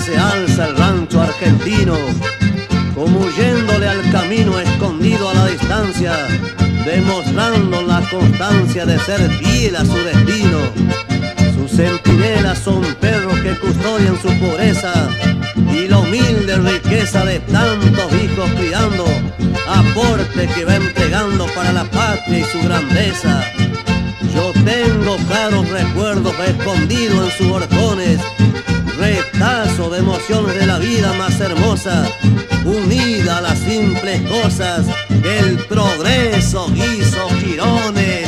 se alza el rancho argentino, como huyéndole al camino escondido a la distancia, demostrando la constancia de ser fiel a su destino. Sus centinelas son perros que custodian su pureza y la humilde riqueza de tantos hijos criando, aporte que va entregando para la patria y su grandeza. Yo tengo claros recuerdos escondidos en sus horcones, retazo de emociones de la vida más hermosa, unida a las simples cosas que el progreso hizo jirones.